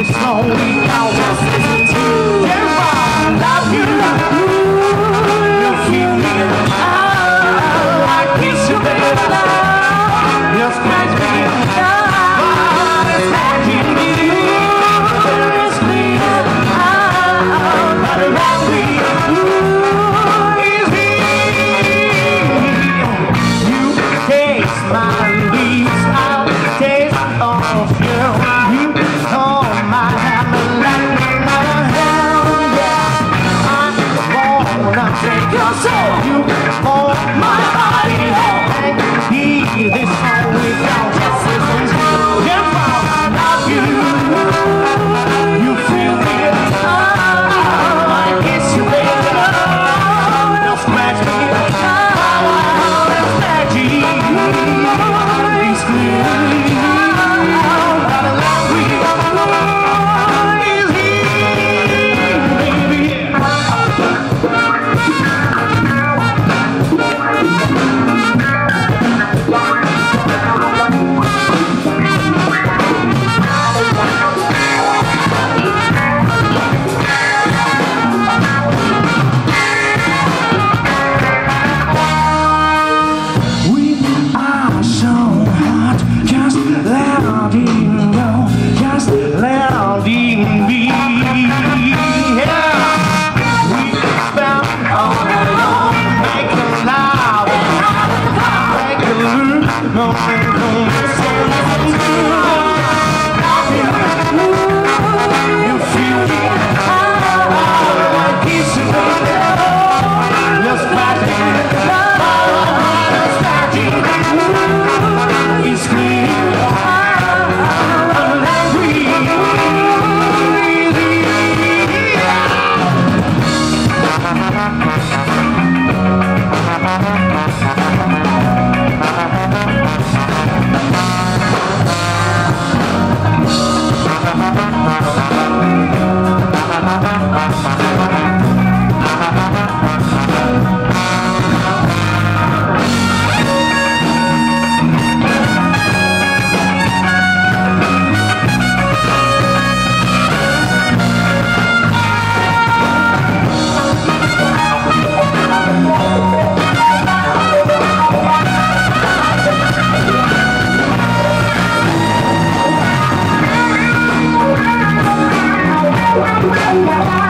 this song we all just listen to. If I love you, you feel me. I kiss you, baby. You scratch me. God is magic. It's clear. But love me is here. You taste my release. I'll taste of you. You call my hammer like another hand. Yeah, I wanna take your soul. You hold my body whole. Hear this song without just listen to. If I love you, you feel me. I kiss you, baby. You scratch me. It's magic. It's clear. Yeah.